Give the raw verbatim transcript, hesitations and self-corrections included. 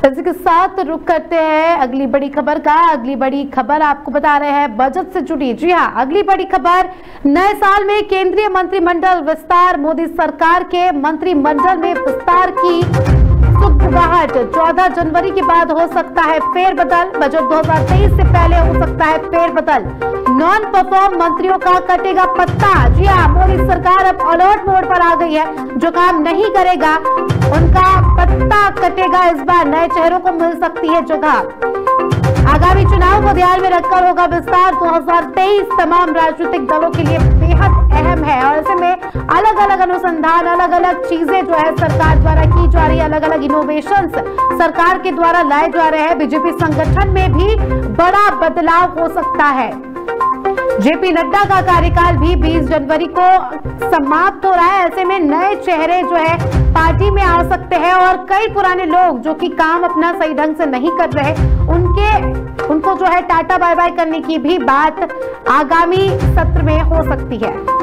इसी के साथ रुक करते हैं अगली बड़ी खबर का। अगली बड़ी खबर आपको बता रहे हैं बजट से जुड़ी। जी हां, अगली बड़ी खबर, नए साल में केंद्रीय मंत्रिमंडल विस्तार। मोदी सरकार के मंत्रिमंडल में विस्तार की सुगबुगाहट। चौदह जनवरी के बाद हो सकता है फेरबदल। बजट दो हज़ार तेईस से पहले हो सकता है फेरबदल। नॉन परफॉर्म मंत्रियों का कटेगा पत्ता। जी हां, मोदी सरकार अब अलर्ट मोड पर आ गई है। जो काम नहीं करेगा उनका पत्ता कटेगा। इस बार नए चेहरों को मिल सकती है जगह। आगामी चुनाव को ध्यान में रखकर होगा विस्तार। दो हज़ार तेईस तमाम राजनीतिक दलों के लिए बेहद अहम है और ऐसे में अलग अलग अनुसंधान, अलग अलग चीजें जो है सरकार द्वारा की जा रही है, अलग अलग इनोवेशंस सरकार के द्वारा लाए जा रहे हैं। बीजेपी संगठन में भी बड़ा बदलाव हो सकता है। जेपी नड्डा का कार्यकाल भी बीस जनवरी को समाप्त हो रहा है। ऐसे में नए चेहरे जो है पार्टी में आ सकते हैं और कई पुराने लोग जो कि काम अपना सही ढंग से नहीं कर रहे, उनके उनको जो है टाटा बाय बाय करने की भी बात आगामी सत्र में हो सकती है।